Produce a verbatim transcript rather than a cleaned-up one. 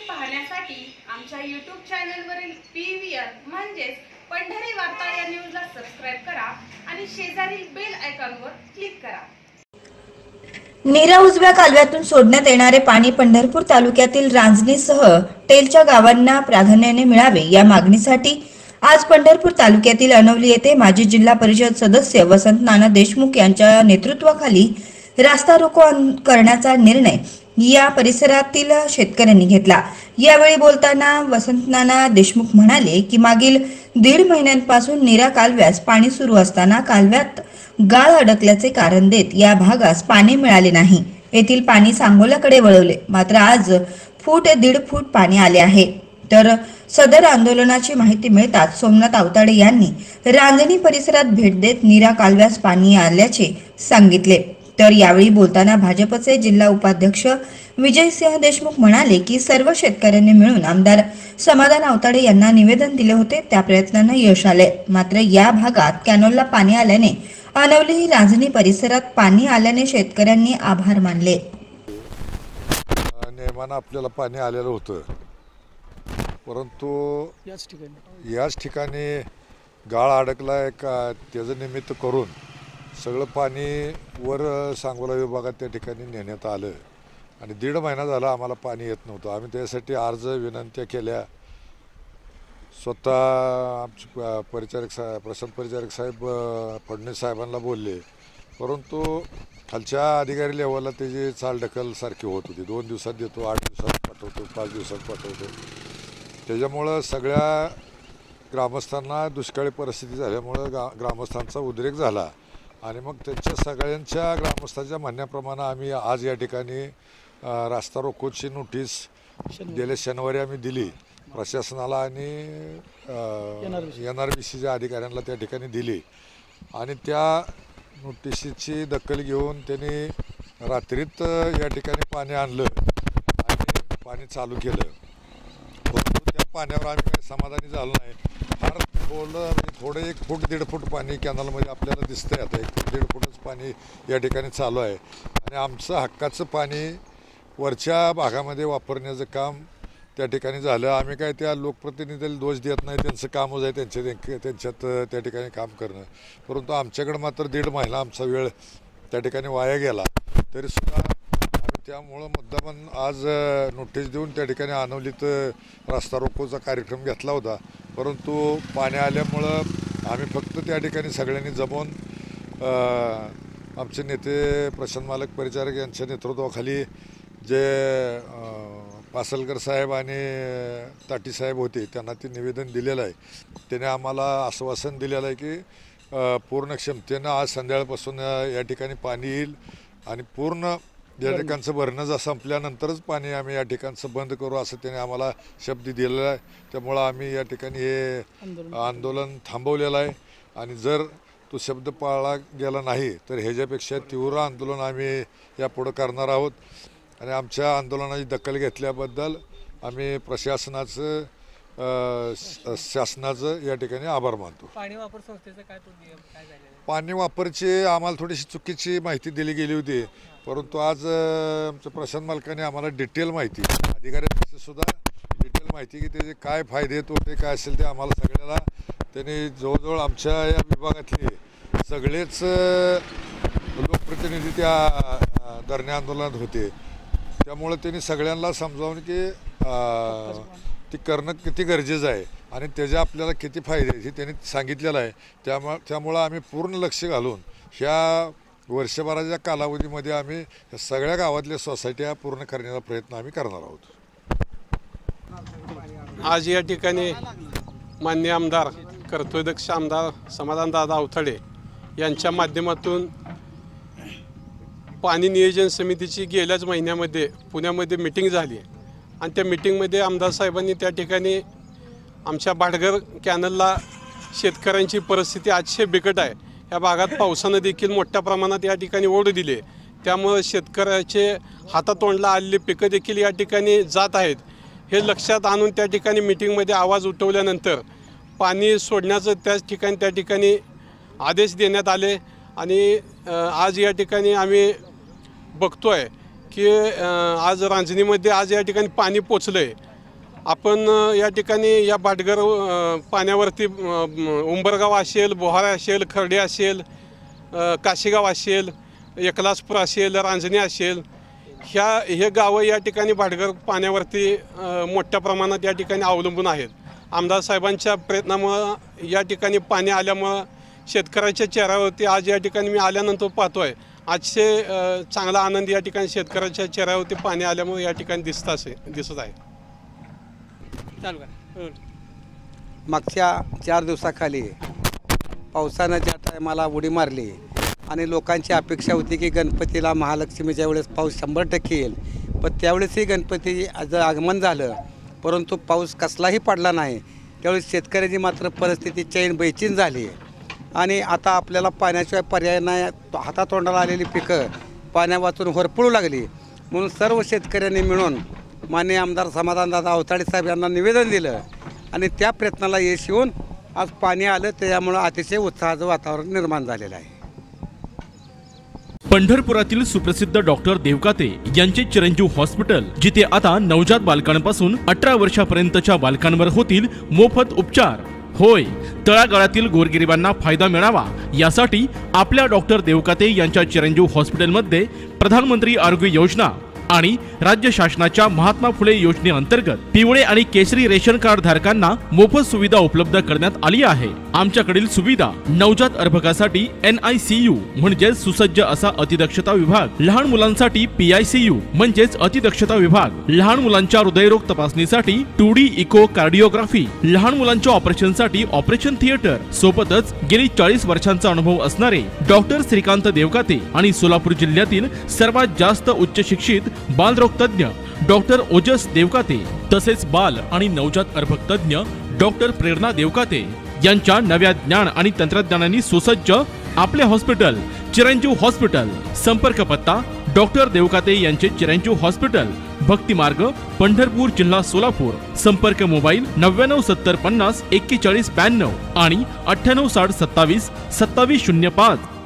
पाहण्यासाठी आमच्या यूट्यूब चॅनलवरील पी व्ही आर म्हणजेच पंढरी वार्ता या न्यूजला सबस्क्राइब करा आणि शेजारील बेल आयकॉनवर क्लिक करा। नीरा उजव्या कालव्यातून सोडण्यात येणारे पाणी पंढरपूर तालुक्यातील रांजणीसह टेलच्या गावांना प्राधान्याने मिळावे या मागणीसाठी आज पंढरपूर तालुक्यातील अनवली येथे माजी जिल्हा परिषद सदस्य वसंत नाना देशमुख यांच्या नेतृत्वाखाली रास्ता रोको करण्याचा निर्णय या परिसरातील शेतकऱ्यांनी घेतला। यावेळी बोलताना वसंत नाना देशमुख म्हणाले की मागील दीड महिन्यांपासून नीरा कालव्यास पाणी सुरू असताना कालव्यात गाळ अडकल्याचे कारण देत या भागास पाणी मिळाले नाही। येथील पाणी सांगोल्याकडे वळवले, मात्र आज फूट दीड फूट पाणी आले आहे। तर सदर आंदोलनाची माहिती मिळताच सोमनाथ आवताडे यांनी रांजणी परिसरात भेट देत नीरा कालव्यास पाणी आल्याचे सांगितले। तर यावेळी बोलताना भाजपचे जिल्हा उपाध्यक्ष विजयसिंह देशमुख म्हणाले की सर्व शेतकऱ्यांनी मिळून आमदार समाधान आवताडे यांना निवेदन दिले होते, त्या प्रयत्नांना यश आले। मात्र या भागात कॅनोलला पाणी आल्याने अनवली रांजणी परिसरात पाणी आल्याने शेतकऱ्यांनी आभार मानले। नेमानं आपल्याला पाणी आलेलं होतं, परंतु याच ठिकाणी याच ठिकाणी गाळ अडकलाय का त्याचं निमित्त करून सगळं पाणी वर सांगोला विभागात त्या ठिकाणी नेण्यात आलं आणि दीड महिना झाला आम्हाला पाणी येत नव्हतं। आम्ही त्यासाठी अर्ज विनंत्या केल्या, स्वतः आमचे परिचारक साहेब प्रशांत परिचारक साहेब फडणवीस साहेबांना बोलले, परंतु खालच्या अधिकारी लेवलला त्याची चालढकल सारखी होत होती। दोन दिवसात देतो, आठ दिवसात पाठवतो, पाच दिवसात पाठवतो। त्याच्यामुळं सगळ्या ग्रामस्थांना दुष्काळी परिस्थिती झाल्यामुळं गा ग्रामस्थांचा उद्रेक झाला आणि मग त्यांच्या सगळ्यांच्या ग्रामस्थांच्या म्हणण्याप्रमाणे आम्ही आज या ठिकाणी रास्ता रोकोची नोटीस गेल्या शनिवारी आम्ही दिली प्रशासनाला आणि एन आर बी सीच्या अधिकाऱ्यांना त्या ठिकाणी दिली आणि त्या नोटिशीची दखल घेऊन त्यांनी रात्रीत या ठिकाणी पाणी आणलं आणि पाणी चालू केलं। परंतु त्या पाण्यावर आम्ही काही समाधानी झालो नाही। फार थोडं थोडं एक फूट दीड फूट पाणी कॅनलमध्ये आपल्याला दिसतंय, आता एक फूट दीड फूटच पाणी या ठिकाणी चालू आहे आणि आमचं हक्काचं पाणी वरच्या भागामध्ये वापरण्याचं काम त्या ठिकाणी झालं। आम्ही काय त्या लोकप्रतिनिधीला दोष देत नाही, त्यांचं कामच आहे त्यांच्या त्यांच्यात त्या ठिकाणी काम करणं, परंतु आमच्याकडं मात्र दीड महिना आमचा वेळ त्या ठिकाणी वाया गेला। तरीसुद्धा आम्ही त्यामुळं मुद्दामन आज नोटीस देऊन त्या ठिकाणी अनवलीत रास्ता रोकोचा कार्यक्रम घेतला होता, परंतु पाणी आल्यामुळं आम्ही फक्त त्या ठिकाणी सगळ्यांनी जमून आमचे नेते प्रशांत मालक परिचारक यांच्या नेतृत्वाखाली जे पासलकर साहेब आणि ताटी साहेब होते त्यांना ते निवेदन दिलेलं आहे। त्याने आम्हाला आश्वासन दिलेलं आहे की पूर्ण क्षमतेनं आज संध्याकाळपासून या ठिकाणी पाणी येईल आणि पूर्ण या ठिकाणचं भरणं जर संपल्यानंतरच पाणी आम्ही या ठिकाणचं बंद करू असं त्याने आम्हाला शब्द दिलेला आहे। त्यामुळं आम्ही या ठिकाणी हे आंदोलन थांबवलेलं आहे आणि जर तो शब्द पाळला गेला नाही तर ह्याच्यापेक्षा तीव्र आंदोलन आम्ही यापुढं करणार आहोत आणि आमच्या आंदोलनाची दखल घेतल्याबद्दल आम्ही प्रशासनाचं शासनाचं या ठिकाणी आभार मानतो। पाणी वापर संस्थेचं काय तो नियम काय झालेला? पाणी वापरची आम्हाला थोडीशी चुकीची माहिती दिली गेली होती, परंतु आज आमच्या प्रशांत मालकाने आम्हाला डिटेल माहिती अधिकाऱ्यांपेक्षा सुद्धा डिटेल माहिती की त्याचे काय फायदे तोटे काय असेल ते आम्हाला सगळ्याला त्यांनी जवळजवळ आमच्या या विभागातले सगळेच लोकप्रतिनिधी त्या धरणे आंदोलनात होते, त्यामुळे त्यांनी सगळ्यांना समजावून की ती करणं किती गरजेचं आहे आणि त्याचे आपल्याला किती फायदे आहेत हे त्यांनी सांगितलेलं आहे। त्यामुळं त्यामुळं आम्ही पूर्ण लक्ष घालून ह्या वर्षभराच्या कालावधीमध्ये आम्ही सगळ्या गावातल्या सोसायट्या पूर्ण करण्याचा प्रयत्न आम्ही करणार आहोत। आज या ठिकाणी माननीय आमदार कर्तव्यदक्ष आमदार समाधानदादा आवताडे यांच्या माध्यमातून पाणी नियोजन समितीची गेल्याच महिन्यामध्ये पुण्यामध्ये मीटिंग झाली आणि त्या मीटिंगमध्ये आमदार साहेबांनी त्या ठिकाणी आमच्या भाटघर कॅनलला शेतकऱ्यांची परिस्थिती अतिशय बिकट आहे, या भागात पावसानं देखील मोठ्या प्रमाणात या ठिकाणी ओढ दिली, त्यामुळे शेतकऱ्याचे हातातोंडला आलेली पिकं देखील या ठिकाणी जात आहेत। हे लक्षात आणून त्या ठिकाणी मीटिंगमध्ये आवाज उठवल्यानंतर पाणी सोडण्याचं त्याच ठिकाणी त्या ठिकाणी आदेश देण्यात आले आणि आज या ठिकाणी आम्ही बघतोय की आज रांजणीमध्ये आज या ठिकाणी पाणी पोचलं आहे आपण अ, या ठिकाणी या भाटघर अ, पाण्यावरती अ, म, उंबरगाव असेल, बोहारा असेल, खर्डे असेल, अ, काशीगाव असेल, एकलासपूर असेल, रांजणी असेल, ह्या हे गावं या ठिकाणी भाटघर पाण्यावरती अ, मोठ्या प्रमाणात या ठिकाणी अवलंबून आहेत. आमदार साहेबांच्या प्रयत्नामुळं या ठिकाणी पाणी आल्यामुळं शेतकऱ्याच्या चेहऱ्यावरती आज या ठिकाणी मी आल्यानंतर पाहतो आहे आजचे अ, चांगला आनंद या ठिकाणी शेतकऱ्याच्या चेहऱ्यावरती पाणी आल्यामुळे या ठिकाणी दिसत असे दिसत आहे. चालू करा. हो. मागच्या चार दिवसाखाली पावसानं ज्या टायमाला उडी मारली आणि लोकांची अपेक्षा होती की गणपतीला महालक्ष्मीच्या वेळेस पाऊस शंभर टक्के येईल, पण त्यावेळेसही गणपती आज आगमन झालं परंतु पाऊस कसलाही पडला नाही. त्यावेळेस शेतकऱ्याची मात्र परिस्थिती चैन बैचीन झाली आणि आता आपल्याला पाण्याशिवाय पर्याय नाही. हातातोंडाला आलेली पिकं पाण्या वाचून होरपळू लागली. म्हणून सर्व शेतकऱ्यांनी मिळून माननीय आमदार समाधानदादा अवताडे साहेब यांना निवेदन दिलं आणि त्या प्रयत्नाला यश येऊन आज पाणी आलं. त्यामुळं अतिशय उत्साहाचं वातावरण निर्माण झालेलं आहे. पंढरपुरातील सुप्रसिद्ध डॉक्टर देवकाते यांचे चिरंजीव हॉस्पिटल, जिथे आता नवजात बालकांपासून अठरा वर्षापर्यंतच्या बालकांवर होतील मोफत उपचार. होय, तळागाळातील गोरगरिबांना फायदा मिळावा यासाठी आपल्या डॉक्टर देवकाते यांच्या चिरंजीव हॉस्पिटलमध्ये प्रधानमंत्री आरोग्य योजना आणि राज्य शासनाच्या महात्मा फुले योजनेअंतर्गत पिवळे आणि केसरी रेशन कार्ड धारकांना मोफत सुविधा उपलब्ध करण्यात आली आहे. आमच्याकडील सुविधा: नवजात अर्भकासाठी एन आय सी यू म्हणजेच सुसज्ज असा अतिदक्षता विभाग, लहान मुलांसाठी पी आय सी यू म्हणजेच अतिदक्षता विभाग, लहान मुलांच्या हृदयरोग तपासणीसाठी टू डी इको कार्डिओग्राफी, लहान मुलांच्या ऑपरेशनसाठी ऑपरेशन थिएटर, सोबतच गेली चाळीस वर्षांचा अनुभव असणारे डॉक्टर श्रीकांत देवकाते आणि सोलापूर जिल्ह्यातील सर्वात जास्त उच्च शिक्षित बालरोग तज्ञ डॉक्टर ओजस देवकाते तसेच बाल आणि नवजात अर्भक तज्ञ डॉक्टर प्रेरणा देवकाते यांच्या नव्या ज्ञान आणि तंत्रज्ञानाने सुसज्ज आपले हॉस्पिटल चिरंजीव हॉस्पिटल. संपर्क पत्ता: डॉक्टर देवकाते यांचे चिरंजीव हॉस्पिटल, भक्ती मार्ग, पंढरपूर, जिल्हा सोलापूर. संपर्क मोबाईल नव्याण्णव सत्तर पन्नास एक्केचाळीस ब्याण्णव आणि अठ्ठ्याण्णव साठ सत्तावीस सत्तावीस शून्य पाच.